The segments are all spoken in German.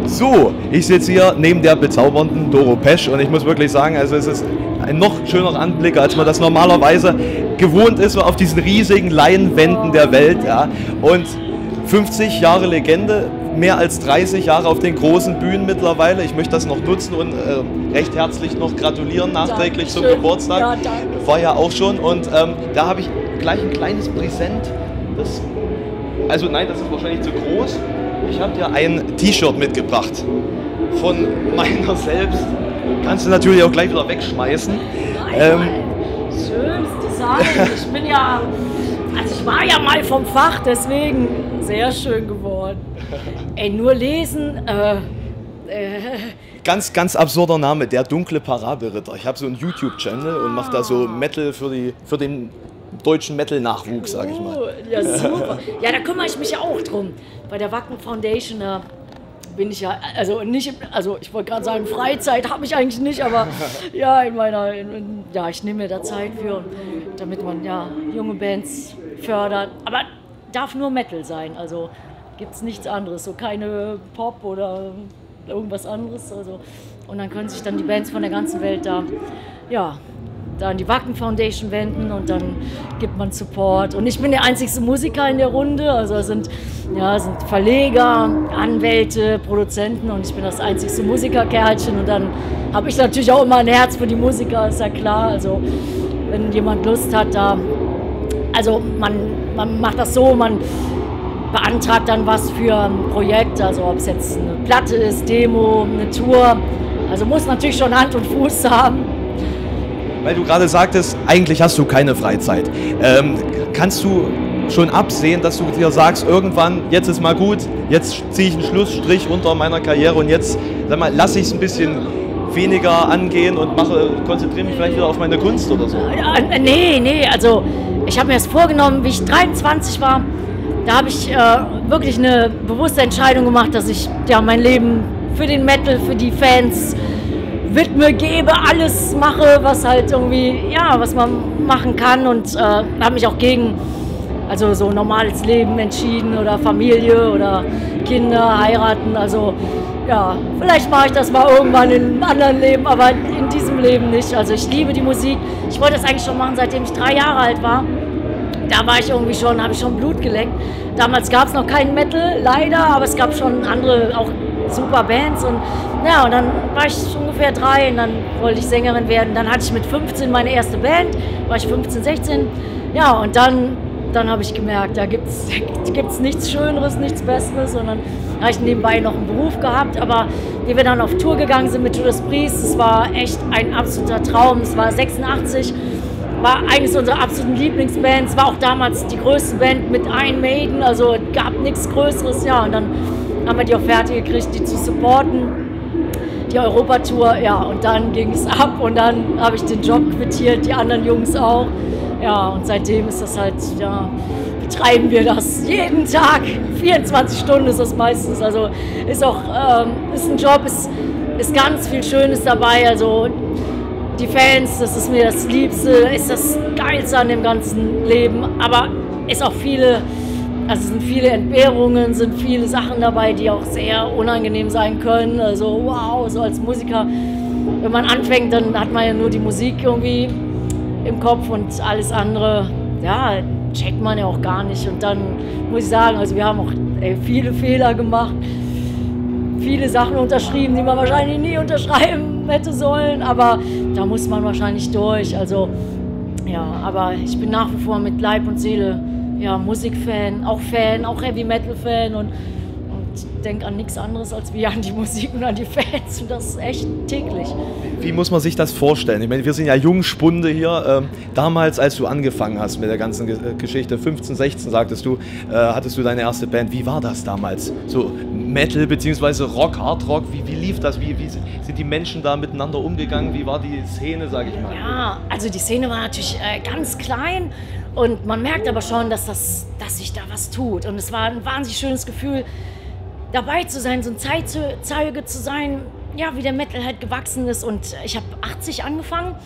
So, ich sitze hier neben der bezaubernden Doro Pesch und ich muss wirklich sagen, also es ist ein noch schönerer Anblick, als man das normalerweise gewohnt ist, so auf diesen riesigen Leinwänden der Welt. Ja. Und 50 Jahre Legende, mehr als 30 Jahre auf den großen Bühnen mittlerweile. Ich möchte das noch nutzen und recht herzlich noch gratulieren nachträglich zum Geburtstag. Ja, danke. War ja auch schon und da habe ich gleich ein kleines Präsent. Also nein, das ist wahrscheinlich zu groß. Ich habe dir ein T-Shirt mitgebracht von meiner selbst. Kannst du natürlich auch gleich wieder wegschmeißen. Schönes Design. Ich war ja mal vom Fach, deswegen sehr schön geworden. Ey, nur lesen. Ganz absurder Name, der dunkle Parabelritter. Ich habe so einen YouTube-Channel und mache da so Metal für den deutschen Metal-Nachwuchs, sage ich mal. Ja, super. Ja, da kümmere ich mich ja auch drum. Bei der Wacken Foundation, da bin ich ja, ich wollte gerade sagen, Freizeit habe ich eigentlich nicht, aber ja, ich nehme mir da Zeit für, damit man ja junge Bands fördert. Aber darf nur Metal sein, also gibt es nichts anderes, so keine Pop oder irgendwas anderes. Also, und dann können sich dann die Bands von der ganzen Welt da an die Wacken Foundation wenden und dann gibt man Support. Und ich bin der einzigste Musiker in der Runde, also es sind Verleger, Anwälte, Produzenten und ich bin das einzigste Musikerkerlchen und dann habe ich natürlich auch immer ein Herz für die Musiker, ist ja klar. Also wenn jemand Lust hat, man macht das so, man beantragt dann was für ein Projekt, also ob es jetzt eine Platte ist, Demo, eine Tour, also muss natürlich schon Hand und Fuß haben. Weil du gerade sagtest, eigentlich hast du keine Freizeit. Kannst du schon absehen, dass du dir sagst, irgendwann, jetzt ist mal gut, jetzt ziehe ich einen Schlussstrich unter meiner Karriere und jetzt lasse ich es ein bisschen weniger angehen und konzentriere mich vielleicht wieder auf meine Kunst oder so? Nee, also ich habe mir das vorgenommen, wie ich 23 war, da habe ich wirklich eine bewusste Entscheidung gemacht, dass ich mein Leben für den Metal, für die Fans widme, gebe, alles mache, was halt irgendwie, was man machen kann und habe mich auch gegen so normales Leben entschieden oder Familie oder Kinder, heiraten, also vielleicht mache ich das mal irgendwann in einem anderen Leben, aber in diesem Leben nicht. Also ich liebe die Musik, ich wollte das eigentlich schon machen, seitdem ich 3 Jahre alt war. Da war ich irgendwie habe ich schon Blut geleckt. Damals gab es noch keinen Metal, leider, aber es gab schon andere, auch super Bands und und dann war ich ungefähr 3 und dann wollte ich Sängerin werden. Dann hatte ich mit 15 meine erste Band, war ich 15, 16. Ja, und dann habe ich gemerkt, da gibt's nichts Schöneres, nichts Besseres. Und dann habe ich nebenbei noch einen Beruf gehabt. Aber wie wir dann auf Tour gegangen sind mit Judas Priest, das war echt ein absoluter Traum. Es war 86, war eigentlich unsere absoluten Lieblingsband. Es war auch damals die größte Band mit Iron Maiden, also gab nichts Größeres. Ja, und dann haben wir die Offerte gekriegt, die zu supporten. Die Europatour, und dann ging es ab und dann habe ich den Job quittiert, die anderen Jungs auch. Ja, und seitdem ist das halt, betreiben wir das jeden Tag, 24 Stunden ist das meistens. Also ist auch, ist ein Job, ist ganz viel Schönes dabei. Also die Fans, das ist mir das Liebste, ist das Geilste an dem ganzen Leben, aber ist auch sind viele Entbehrungen, sind viele Sachen dabei, die auch sehr unangenehm sein können. Also wow, so als Musiker, wenn man anfängt, dann hat man ja nur die Musik irgendwie im Kopf und alles andere, checkt man ja auch gar nicht. Und dann muss ich sagen, also wir haben auch viele Fehler gemacht, viele Sachen unterschrieben, die man wahrscheinlich nie unterschreiben hätte sollen, aber da muss man wahrscheinlich durch. Also aber ich bin nach wie vor mit Leib und Seele Musikfan, auch Heavy-Metal-Fan und denke an nichts anderes als wie an die Musik und an die Fans und das ist echt täglich. Wie muss man sich das vorstellen? Ich meine, wir sind ja Jungspunde hier. Damals, als du angefangen hast mit der ganzen Geschichte, 15, 16 sagtest du, hattest du deine erste Band. Wie war das damals? So Metal bzw. Rock, Hardrock, wie lief das? Wie sind die Menschen da miteinander umgegangen? Wie war die Szene, sage ich mal? Ja, also die Szene war natürlich ganz klein. Und man merkt aber schon, dass sich da was tut. Und es war ein wahnsinnig schönes Gefühl, dabei zu sein, so ein Zeitzeuge zu sein, wie der Metal halt gewachsen ist. Und ich habe 80 angefangen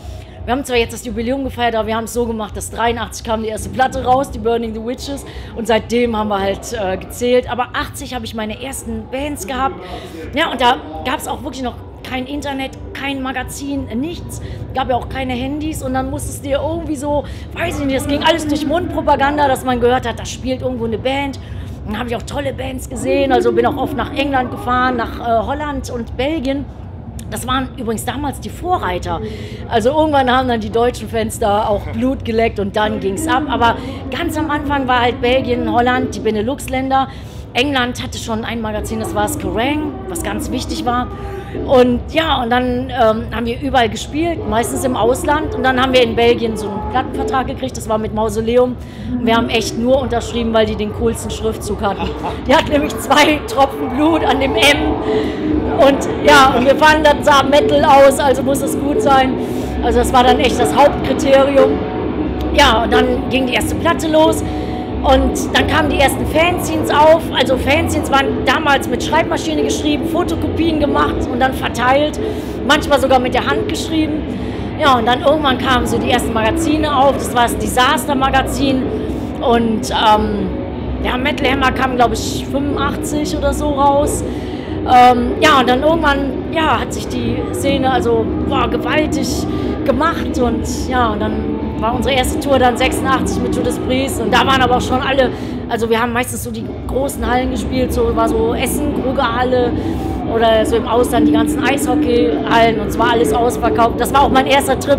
Wir haben zwar jetzt das Jubiläum gefeiert, aber wir haben es so gemacht, dass 83 kam die erste Platte raus, die Burning the Witches, und seitdem haben wir halt gezählt. Aber 80 habe ich meine ersten Bands gehabt. Ja, und da gab es auch wirklich noch kein Internet, kein Magazin, nichts. Gab ja auch keine Handys und dann musstest du dir irgendwie so, weiß ich nicht, das ging alles durch Mundpropaganda, dass man gehört hat, da spielt irgendwo eine Band. Dann habe ich auch tolle Bands gesehen, also bin auch oft nach England gefahren, nach Holland und Belgien. Das waren übrigens damals die Vorreiter. Also irgendwann haben dann die deutschen Fans da auch Blut geleckt und dann ging es ab. Aber ganz am Anfang war halt Belgien, Holland, die Benelux-Länder. England hatte schon ein Magazin, das war Kerrang, was ganz wichtig war. Und ja, und dann haben wir überall gespielt, meistens im Ausland. Und dann haben wir in Belgien so einen Plattenvertrag gekriegt, das war mit Mausoleum. Und wir haben echt nur unterschrieben, weil die den coolsten Schriftzug hatten. Die hat nämlich 2 Tropfen Blut an dem M. Und ja, und wir fanden, das sah Metal aus, also muss es gut sein. Also das war dann echt das Hauptkriterium. Ja, und dann ging die erste Platte los. Und dann kamen die ersten Fanzines auf. Also Fanzines waren damals mit Schreibmaschine geschrieben, Fotokopien gemacht und dann verteilt. Manchmal sogar mit der Hand geschrieben. Ja, und dann irgendwann kamen so die ersten Magazine auf. Das war das Disaster-Magazin. Und ja, Metal Hammer kam, glaube ich, 85 oder so raus. Ja, und dann irgendwann ja, hat sich die Szene also gewaltig gemacht. Und ja, und dann war unsere erste Tour dann 86 mit Judas Priest und da waren aber auch schon alle, also wir haben meistens so die großen Hallen gespielt, so war so Essen, Krugerhalle oder so im Ausland die ganzen Eishockeyhallen und es war alles ausverkauft. Das war auch mein erster Trip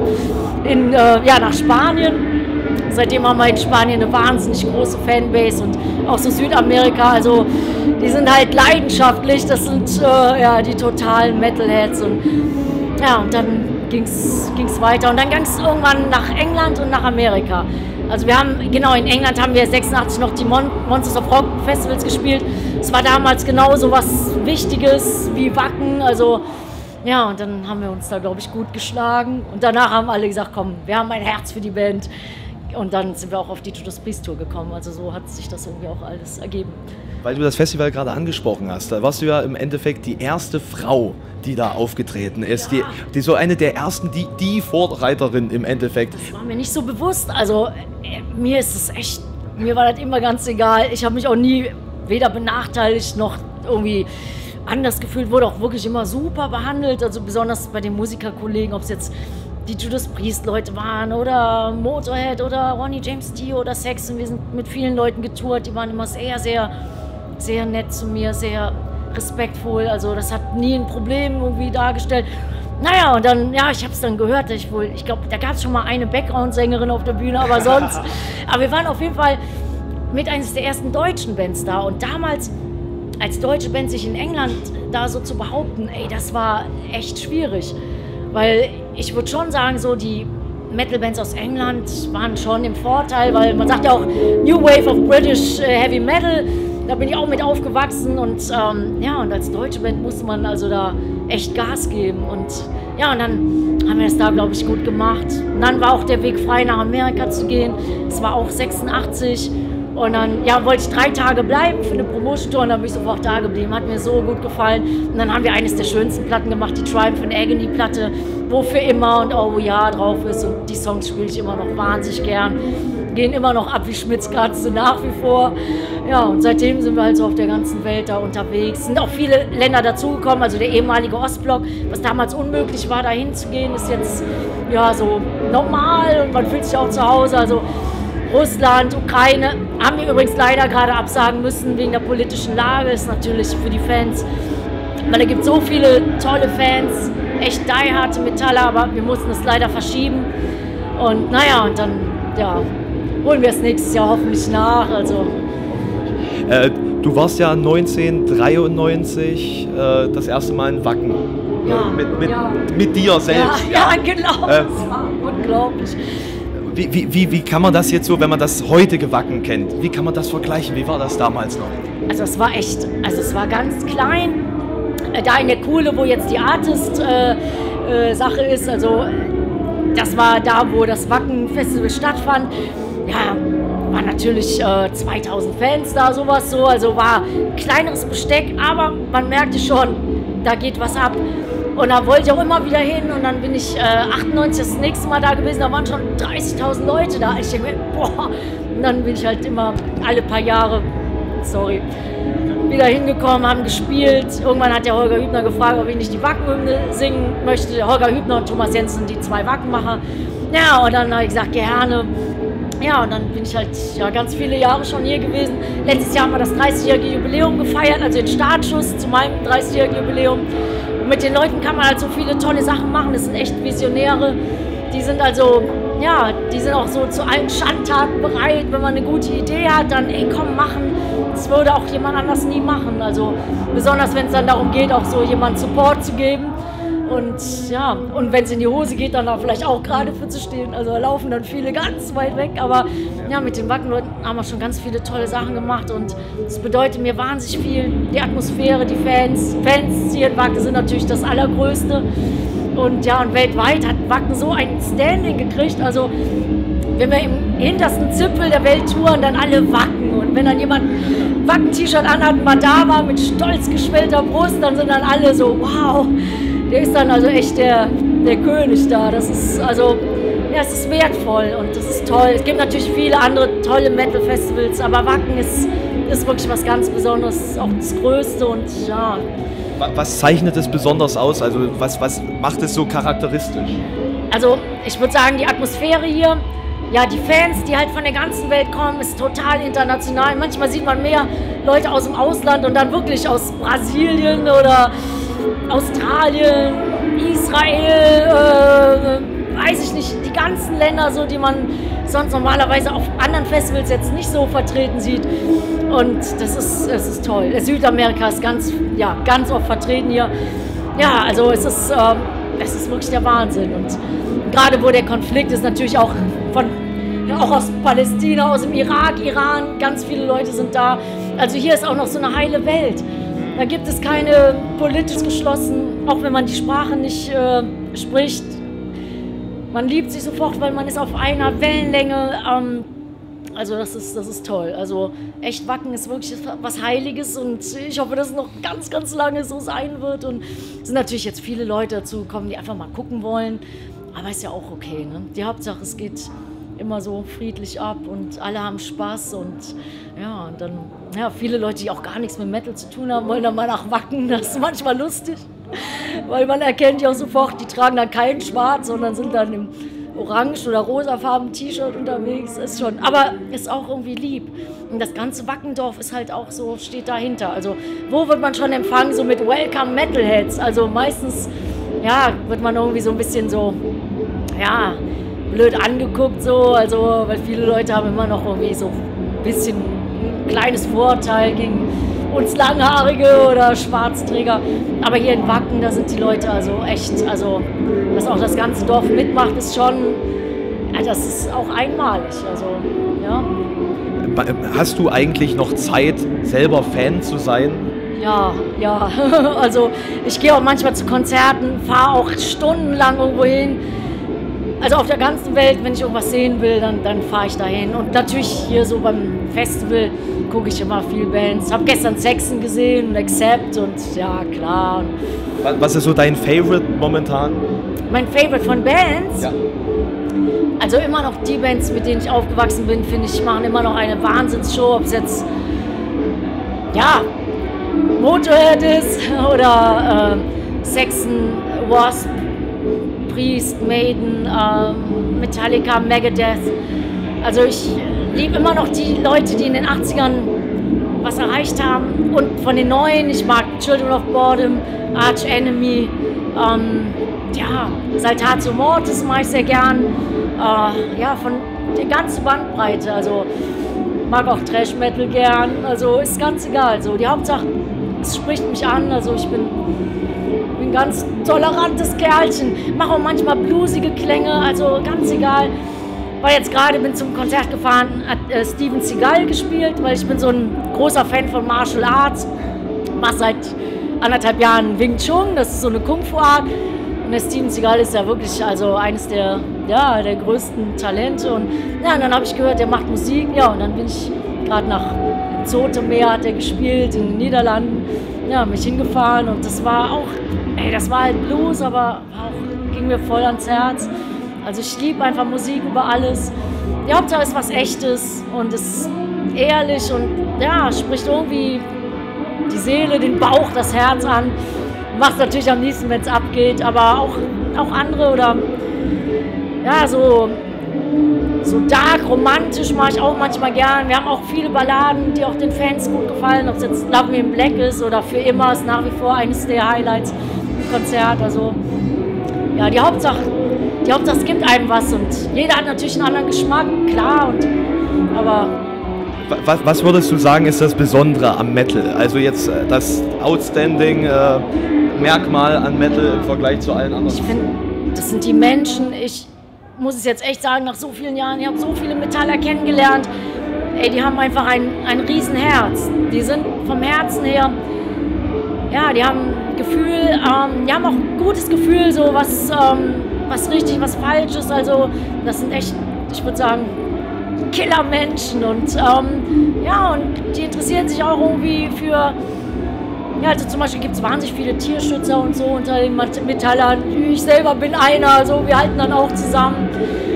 nach Spanien. Seitdem haben wir in Spanien eine wahnsinnig große Fanbase und auch so Südamerika, also die sind halt leidenschaftlich, das sind die totalen Metalheads und ja, und dann ging's weiter und dann ging es irgendwann nach England und nach Amerika. Also wir haben, genau, in England haben wir 86 noch die Monsters of Rock Festivals gespielt. Es war damals genauso was Wichtiges wie Wacken, also ja, und dann haben wir uns da, glaube ich, gut geschlagen und danach haben alle gesagt, komm, wir haben ein Herz für die Band und dann sind wir auch auf die Judas Priest Tour gekommen, also so hat sich das irgendwie auch alles ergeben. Weil du das Festival gerade angesprochen hast, da warst du ja im Endeffekt die erste Frau, die da aufgetreten ist, ja. die so eine der ersten, die Vorreiterin im Endeffekt. Das war mir nicht so bewusst, also mir ist es echt, mir war das immer ganz egal, ich habe mich auch nie weder benachteiligt noch irgendwie anders gefühlt, wurde auch wirklich immer super behandelt, also besonders bei den Musikerkollegen, ob es jetzt die Judas Priest Leute waren oder Motorhead oder Ronnie James Dio oder Saxon, wir sind mit vielen Leuten getourt, die waren immer sehr, sehr, sehr nett zu mir, sehr respektvoll, also das hat nie ein Problem irgendwie dargestellt. Naja, und dann, ja, ich habe es dann gehört, ich glaube, da gab es schon mal eine Background-Sängerin auf der Bühne, aber sonst, aber wir waren auf jeden Fall mit eines der ersten deutschen Bands da und damals als deutsche Band sich in England da so zu behaupten, ey, das war echt schwierig, weil ich würde schon sagen, so die Metal-Bands aus England waren schon im Vorteil, weil man sagt ja auch New Wave of British Heavy Metal, da bin ich auch mit aufgewachsen und ja, und als deutsche Band musste man also da echt Gas geben und ja, und dann haben wir es da, glaube ich, gut gemacht. Und dann war auch der Weg frei, nach Amerika zu gehen, es war auch 86 und dann ja, wollte ich 3 Tage bleiben für eine Promotion-Tour und dann bin ich sofort da geblieben, hat mir so gut gefallen und dann haben wir eines der schönsten Platten gemacht, die Triumph and Agony Platte, wo für immer und Oh ja drauf ist und die Songs spiele ich immer noch wahnsinnig gern. Gehen immer noch ab wie Schmitzkatze nach wie vor. Ja, und seitdem sind wir halt so auf der ganzen Welt da unterwegs. Sind auch viele Länder dazugekommen, also der ehemalige Ostblock, was damals unmöglich war, da hinzugehen, ist jetzt ja so normal und man fühlt sich auch zu Hause. Also Russland, Ukraine haben wir übrigens leider gerade absagen müssen wegen der politischen Lage, ist natürlich für die Fans, weil da gibt es so viele tolle Fans, echt diehard Metaller, aber wir mussten es leider verschieben. Und naja, und dann, ja, holen wir es nächstes Jahr hoffentlich nach. Also. Du warst ja 1993 das erste Mal in Wacken. Ja, mit dir selbst. Ja, genau. Das war unglaublich. Wie kann man das jetzt so, wenn man das heutige Wacken kennt, wie kann man das vergleichen? Wie war das damals noch? Also es war echt, also es war ganz klein. Da in der Kuhle, wo jetzt die Artist-Sache ist, also das war da, wo das Wacken-Festival stattfand. Ja, waren natürlich 2000 Fans da, sowas so, also war kleineres Besteck, aber man merkte schon, da geht was ab. Und da wollte ich auch immer wieder hin und dann bin ich 98 das nächste Mal da gewesen, da waren schon 30.000 Leute da. Ich denke mir, boah, und dann bin ich halt immer alle paar Jahre, wieder hingekommen, haben gespielt. Irgendwann hat der Holger Hübner gefragt, ob ich nicht die Wackenhymne singen möchte. Der Holger Hübner und Thomas Jensen, die 2 Wackenmacher. Ja, und dann habe ich gesagt, gerne. Ja, und dann bin ich halt ganz viele Jahre schon hier gewesen. Letztes Jahr haben wir das 30-jährige Jubiläum gefeiert, also den Startschuss zu meinem 30-jährigen Jubiläum. Und mit den Leuten kann man halt so viele tolle Sachen machen. Das sind echt Visionäre. Die sind also, die sind auch so zu allen Schandtaten bereit. Wenn man eine gute Idee hat, dann, ey, komm, machen. Das würde auch jemand anders nie machen. Also besonders, wenn es dann darum geht, auch so jemand Support zu geben. Und wenn es in die Hose geht, dann da vielleicht auch gerade für zu stehen. Also da laufen dann viele ganz weit weg. Aber mit den Wackenleuten haben wir schon ganz viele tolle Sachen gemacht. Und das bedeutet mir wahnsinnig viel. Die Atmosphäre, die Fans hier in Wacken sind natürlich das Allergrößte. Und weltweit hat Wacken so ein Standing gekriegt. Also wenn wir im hintersten Zipfel der Welt touren, dann alle Wacken. Und wenn dann jemand ein Wacken-T-Shirt anhat, mal da war mit stolz geschwellter Brust, dann sind dann alle so, wow. Der ist dann also echt der König da. Das ist also, es ist wertvoll und das ist toll. Es gibt natürlich viele andere tolle Metal-Festivals, aber Wacken ist wirklich was ganz Besonderes, auch das Größte und Was zeichnet es besonders aus? Also was macht es so charakteristisch? Also ich würde sagen, die Atmosphäre hier, die Fans, die halt von der ganzen Welt kommen, ist total international. Manchmal sieht man mehr Leute aus dem Ausland und dann wirklich aus Brasilien oder Australien, Israel, weiß ich nicht, die ganzen Länder, so, die man sonst normalerweise auf anderen Festivals jetzt nicht so vertreten sieht. Und das ist toll. Südamerika ist ganz oft vertreten hier. Ja, also es ist wirklich der Wahnsinn. Und gerade wo der Konflikt ist, natürlich auch aus Palästina, aus dem Irak, Iran, ganz viele Leute sind da. Also hier ist auch noch so eine heile Welt. Da gibt es keine politisch geschlossen, auch wenn man die Sprache nicht spricht. Man liebt sich sofort, weil man ist auf einer Wellenlänge. Also das ist toll. Also echt, Wacken ist wirklich was Heiliges und ich hoffe, dass es noch ganz, ganz lange so sein wird. Und es sind natürlich jetzt viele Leute dazu gekommen, die einfach mal gucken wollen. Aber ist ja auch okay, ne? Die Hauptsache, es geht immer so friedlich ab und alle haben Spaß und dann viele Leute, die auch gar nichts mit Metal zu tun haben, wollen dann mal nach Wacken. Das ist manchmal lustig, weil man erkennt ja auch sofort, die tragen dann kein Schwarz, sondern sind dann im orange- oder rosafarbenen T-Shirt unterwegs. Aber ist auch irgendwie lieb. Und das ganze Wackendorf ist halt auch so, steht dahinter. Also wo wird man schon empfangen, so mit Welcome Metalheads? Also meistens, wird man irgendwie so ein bisschen so, blöd angeguckt, so, also, weil viele Leute haben immer noch irgendwie so ein bisschen ein kleines Vorurteil gegen uns Langhaarige oder Schwarzträger. Aber hier in Wacken, da sind die Leute also echt, also, dass auch das ganze Dorf mitmacht, ist schon, das ist auch einmalig, also, Hast du eigentlich noch Zeit, selber Fan zu sein? Ja, also ich gehe auch manchmal zu Konzerten, fahre auch stundenlang irgendwo hin. Also auf der ganzen Welt, wenn ich irgendwas sehen will, dann fahre ich dahin. Und natürlich hier so beim Festival gucke ich immer viel Bands. Habe gestern Saxon gesehen und Accept und klar. Was ist so dein Favorite momentan? Mein Favorite von Bands? Ja. Also immer noch die Bands, mit denen ich aufgewachsen bin, finde ich, machen immer noch eine Wahnsinnsshow. Ob es jetzt, Motorhead ist oder Saxon, Wasp, Priest, Maiden, Metallica, Megadeth. Also ich liebe immer noch die Leute, die in den 80ern was erreicht haben. Und von den Neuen, ich mag Children of Boredom, Arch Enemy, Saltatio Mortis mag ich sehr gern. Von der ganzen Bandbreite. Also mag auch Thrash Metal gern. Also ist ganz egal. Also die Hauptsache, es spricht mich an. Also ich bin ein ganz tolerantes Kerlchen. Mache auch manchmal bluesige Klänge. Also ganz egal. War jetzt gerade, bin zum Konzert gefahren, hat Steven Seagal gespielt, weil ich bin so ein großer Fan von Martial Arts. Mache seit 1,5 Jahren Wing Chun. Das ist so eine Kung-Fu-Art. Und der Steven Seagal ist ja wirklich also eines der größten Talente. Und dann habe ich gehört, der macht Musik. Ja, und dann bin ich gerade nach Zoetermeer hat er gespielt in den Niederlanden. Ja, mich hingefahren und das war auch, das war halt Blues, aber auch, ging mir voll ans Herz. Also ich liebe einfach Musik über alles. Die Hauptsache ist was Echtes und ist ehrlich und ja, spricht irgendwie die Seele, den Bauch, das Herz an. Macht natürlich am liebsten, wenn es abgeht, aber auch andere oder ja, so dark, romantisch mache ich auch manchmal gern. Wir haben auch viele Balladen, die auch den Fans gut gefallen, ob es jetzt Love Me in Black ist oder Für immer ist nach wie vor eines der Highlights im Konzert. Also ja, die Hauptsache, es gibt einem was und jeder hat natürlich einen anderen Geschmack, klar, aber... Was würdest du sagen, ist das Besondere am Metal? Also jetzt das Outstanding Merkmal an Metal im Vergleich zu allen anderen? Ich finde, das sind die Menschen. Ich muss es jetzt echt sagen, nach so vielen Jahren, ich habe so viele Metaller kennengelernt. Ey, die haben einfach ein Riesenherz. Die sind vom Herzen her, ja, die haben Gefühl, die haben auch ein gutes Gefühl, so was richtig, was falsch ist. Also das sind echt, ich würde sagen, Killermenschen und ja, und die interessieren sich auch irgendwie für, ja, also zum Beispiel gibt es wahnsinnig viele Tierschützer und so unter den Metallern. Ich selber bin einer, also wir halten dann auch zusammen.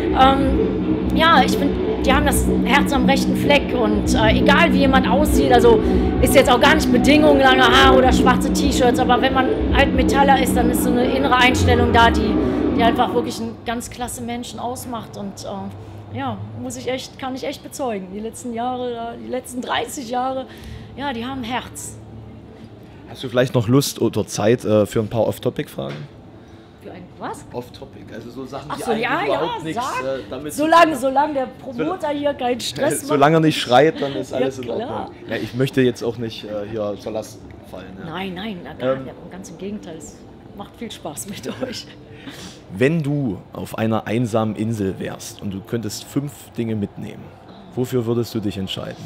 Ja, ich finde, die haben das Herz am rechten Fleck und egal wie jemand aussieht, also ist jetzt auch gar nicht Bedingung, lange Haare oder schwarze T-Shirts, aber wenn man halt Metaller ist, dann ist so eine innere Einstellung da, die einfach wirklich einen ganz klasse Menschen ausmacht und ja, kann ich echt bezeugen. Die letzten Jahre, die letzten 30 Jahre, ja, die haben Herz. Hast du vielleicht noch Lust oder Zeit für ein paar Off-Topic-Fragen? Für ein was? Off-Topic, also so Sachen, ach die so, eigentlich überhaupt nichts damit solange der Promoter hier keinen Stress macht. Solange er nicht schreit, dann ist alles ja, in Ordnung. Ja, ich möchte jetzt auch nicht hier zur Last fallen. Ja. Nein, ganz im Gegenteil, es macht viel Spaß mit euch. Wenn du auf einer einsamen Insel wärst und du könntest 5 Dinge mitnehmen, wofür würdest du dich entscheiden?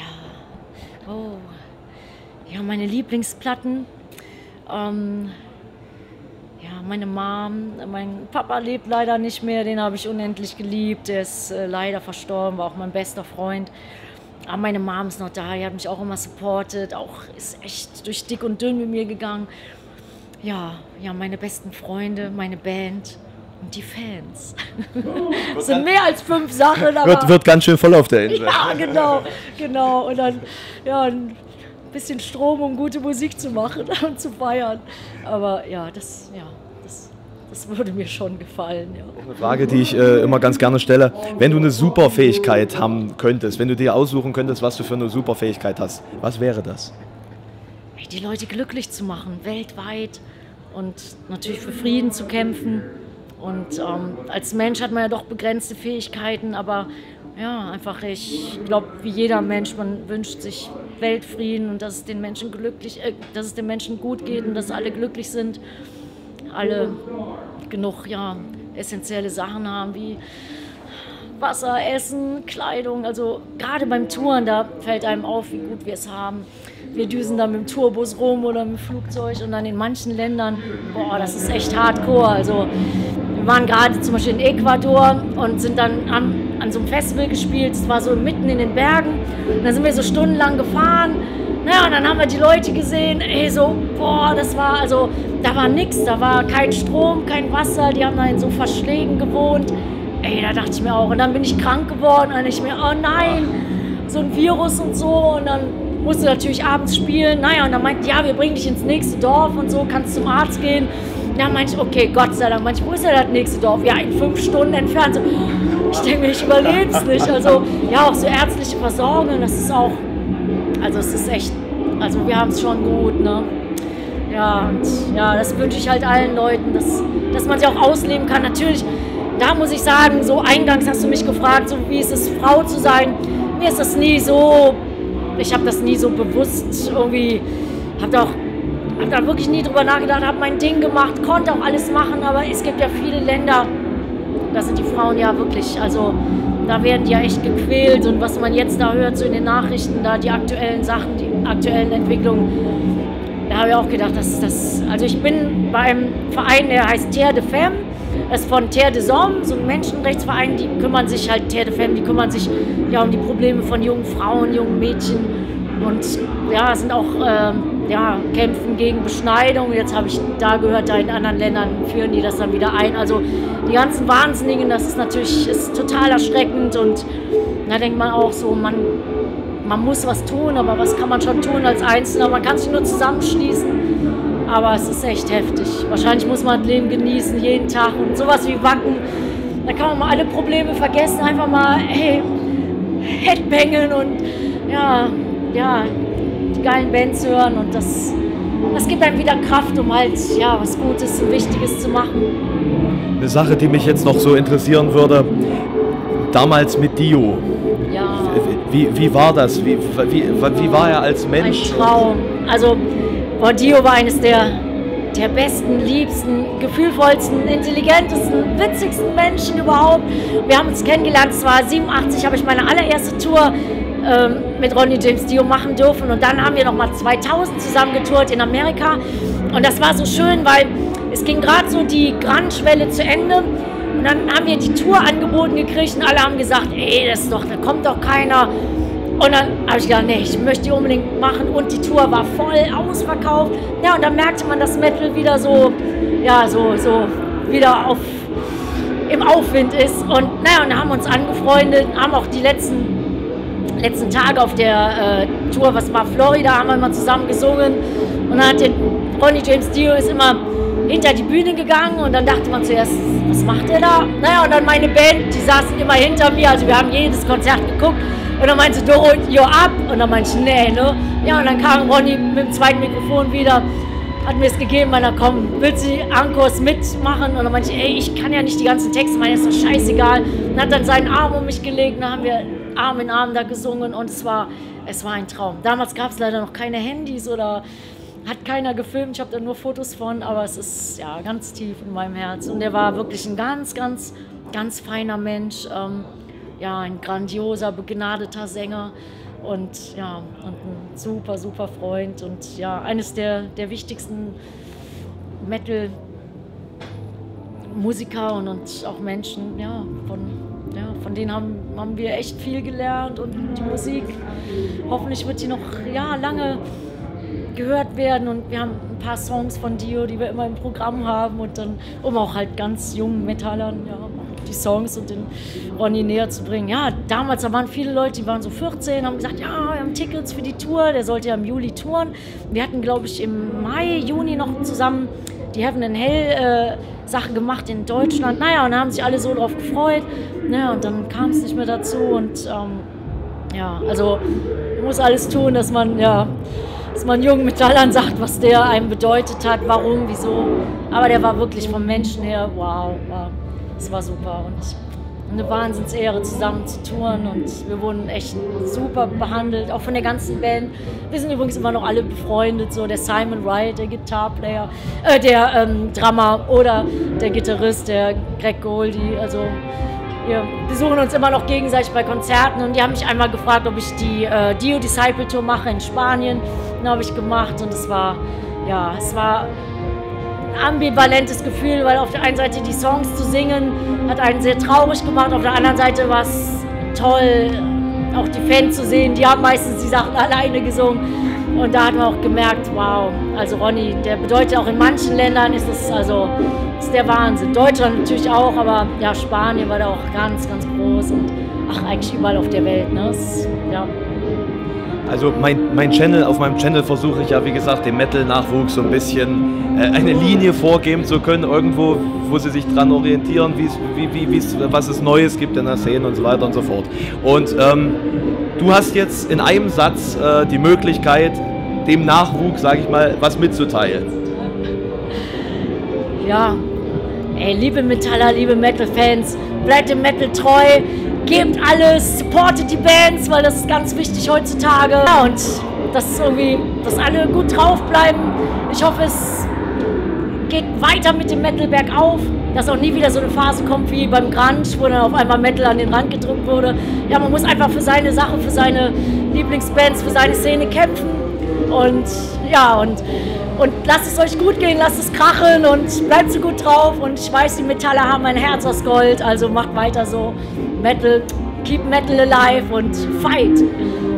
Ja, meine Lieblingsplatten, ja, meine Mom, mein Papa lebt leider nicht mehr, den habe ich unendlich geliebt, der ist leider verstorben, war auch mein bester Freund. Aber meine Mom ist noch da, die hat mich auch immer supportet, auch ist echt durch dick und dünn mit mir gegangen. Ja, meine besten Freunde, meine Band und die Fans. Das sind mehr als 5 Sachen. Aber wird ganz schön voll auf der Insel. Ja, genau. Und dann ja, ein bisschen Strom, um gute Musik zu machen und zu feiern. Aber ja, das würde mir schon gefallen. Ja. Eine Frage, die ich immer ganz gerne stelle. Wenn du eine Superfähigkeit haben könntest, wenn du dir aussuchen könntest, was du für eine Superfähigkeit hast, was wäre das? Die Leute glücklich zu machen, weltweit und natürlich für Frieden zu kämpfen. Und als Mensch hat man ja doch begrenzte Fähigkeiten, aber ja, einfach, ich glaube, wie jeder Mensch, man wünscht sich Weltfrieden und dass es den Menschen dass es den Menschen gut geht und dass alle glücklich sind, alle genug essentielle Sachen haben wie Wasser, Essen, Kleidung. Also gerade beim Touren, da fällt einem auf, wie gut wir es haben. Wir düsen dann mit dem Tourbus rum oder mit dem Flugzeug und dann in manchen Ländern, das ist echt hardcore. Also wir waren gerade zum Beispiel in Ecuador und sind dann an so einem Festival gespielt, es war so mitten in den Bergen und dann sind wir so stundenlang gefahren. Naja, und dann haben wir die Leute gesehen, da war nichts, da war kein Strom, kein Wasser, die haben da in so Verschlägen gewohnt. Da dachte ich mir auch, und dann bin ich krank geworden und ich mir, oh nein, so ein Virus und so und dann musste natürlich abends spielen. Naja, und dann meinte, ja, wir bringen dich ins nächste Dorf und so, kannst zum Arzt gehen. Ja, meinte ich, okay, Gott sei Dank. Meinte ich, wo ist denn das nächste Dorf? Ja, in 5 Stunden entfernt. So, ich denke mir, ich überlebe es nicht. Also, ja, auch so ärztliche Versorgung, das ist auch, also es ist echt, also wir haben es schon gut, ne? Ja, und ja, das wünsche ich halt allen Leuten, dass man sie auch ausleben kann. Natürlich, da muss ich sagen, so eingangs hast du mich gefragt, so wie ist es, Frau zu sein. Mir ist das nie so, ich habe das nie so bewusst irgendwie, habe da wirklich nie drüber nachgedacht, habe mein Ding gemacht, konnte auch alles machen, aber es gibt ja viele Länder, da sind die Frauen ja wirklich, also da werden die ja echt gequält und was man jetzt da hört, so in den Nachrichten, da die aktuellen Sachen, die aktuellen Entwicklungen, da habe ich auch gedacht, also ich bin beim Verein, der heißt Terre de Femme, das ist von Terre des Hommes, so ein Menschenrechtsverein, die kümmern sich halt, Terre de Femme, die kümmern sich ja um die Probleme von jungen Frauen, jungen Mädchen und ja, sind auch ja, kämpfen gegen Beschneidung. Jetzt habe ich da gehört, da in anderen Ländern führen die das dann wieder ein. Also die ganzen Wahnsinnigen, das ist natürlich total erschreckend und da denkt man auch so, man muss was tun, aber was kann man schon tun als Einzelner? Man kann sich nur zusammenschließen, aber es ist echt heftig. Wahrscheinlich muss man das Leben genießen, jeden Tag und sowas wie Wacken. Da kann man mal alle Probleme vergessen, einfach mal hey, Headbangen und ja, die geilen Bands hören und das gibt einem wieder Kraft, um halt ja, was Gutes und Wichtiges zu machen. Eine Sache, die mich jetzt noch so interessieren würde, damals mit Dio. Ja. Wie war das? Wie war er als Mensch? Ein Traum. Also Dio war eines der besten, liebsten, gefühlvollsten, intelligentesten, witzigsten Menschen überhaupt. Wir haben uns kennengelernt, es war 87, habe ich meine allererste Tour mit Ronnie James Dio machen dürfen und dann haben wir nochmal 2000 zusammen getourt in Amerika und das war so schön, weil es ging gerade so die Grunge-Welle zu Ende und dann haben wir die Tour angeboten gekriegt und alle haben gesagt, ey, da kommt doch keiner. Und dann habe ich gedacht, nee, ich möchte die unbedingt machen und die Tour war voll ausverkauft. Ja, und dann merkte man, dass Metal wieder so, ja, so wieder im Aufwind ist. Und naja, und dann haben wir uns angefreundet, haben auch die letzten Tage auf der Tour, was war Florida, haben wir immer zusammen gesungen. Und dann hat der Ronnie James Dio ist immer hinter die Bühne gegangen und dann dachte man zuerst, was macht der da? Naja, und dann meine Band, die saßen immer hinter mir, also wir haben jedes Konzert geguckt. Und dann meinte Doro, yo ab. Und dann meinte ich, nee, ne? Ja, und dann kam Ronny mit dem zweiten Mikrofon wieder, hat mir es gegeben, meinte, komm, willst du Encores mitmachen? Und dann meinte ich, ey, ich kann ja nicht die ganzen Texte, meine, ist doch scheißegal. Und hat dann seinen Arm um mich gelegt, und dann haben wir Arm in Arm da gesungen und es war ein Traum. Damals gab es leider noch keine Handys oder hat keiner gefilmt, ich habe da nur Fotos von, aber es ist ja ganz tief in meinem Herz. Und er war wirklich ein ganz, ganz, ganz feiner Mensch. Ja, ein grandioser, begnadeter Sänger und ja, und ein super, super Freund und ja, eines der wichtigsten Metal-Musiker und auch Menschen, ja, von denen haben wir echt viel gelernt und die Musik, hoffentlich wird die noch lange gehört werden und wir haben ein paar Songs von Dio, die wir immer im Programm haben und dann, um auch halt ganz jungen Metallern, ja, die Songs und den Ronny näher zu bringen. Ja, damals, da waren viele Leute, die waren so 14, haben gesagt, ja, wir haben Tickets für die Tour, der sollte ja im Juli touren. Wir hatten, glaube ich, im Mai, Juni noch zusammen die Heaven and Hell Sache gemacht in Deutschland. Naja, und da haben sich alle so drauf gefreut. Naja, und dann kam es nicht mehr dazu und ja, also man muss alles tun, dass man jungen Metallern sagt, was der einem bedeutet hat, warum, wieso. Aber der war wirklich vom Menschen her, wow. Es war super und eine Wahnsinnsehre, zusammen zu touren und wir wurden echt super behandelt, auch von der ganzen Band. Wir sind übrigens immer noch alle befreundet, so der Simon Wright, der Guitar-Player, der Drummer oder der Gitarrist, der Greg Goldie, also wir besuchen uns immer noch gegenseitig bei Konzerten und die haben mich einmal gefragt, ob ich die Dio Disciple Tour mache in Spanien. Dann habe ich gemacht und es war ambivalentes Gefühl, weil auf der einen Seite die Songs zu singen hat einen sehr traurig gemacht, auf der anderen Seite war es toll, auch die Fans zu sehen, die haben meistens die Sachen alleine gesungen und da hat man auch gemerkt, wow, also Ronny, der bedeutet auch in manchen Ländern ist der Wahnsinn, Deutschland natürlich auch, aber ja, Spanien war da auch ganz, ganz groß und eigentlich überall auf der Welt, ne? Ja. Also auf meinem Channel versuche ich ja, wie gesagt, dem Metal-Nachwuchs so ein bisschen eine Linie vorgeben zu können, irgendwo, wo sie sich dran orientieren, was es Neues gibt in der Szene und so weiter und so fort. Und du hast jetzt in einem Satz die Möglichkeit, dem Nachwuchs, sage ich mal, was mitzuteilen. Ja, ey, liebe Metaller, liebe Metal-Fans, bleibt dem Metal treu. Gebt alles, supportet die Bands, weil das ist ganz wichtig heutzutage. Ja, und dass alle gut drauf bleiben. Ich hoffe, es geht weiter mit dem Metal bergauf, dass auch nie wieder so eine Phase kommt wie beim Grunge, wo dann auf einmal Metal an den Rand gedrückt wurde. Ja, man muss einfach für seine Sache, für seine Lieblingsbands, für seine Szene kämpfen. Und ja, und lasst es euch gut gehen, lasst es krachen und bleibt so gut drauf. Und ich weiß, die Metaller haben ein Herz aus Gold, also macht weiter so. Metal, keep Metal alive und fight!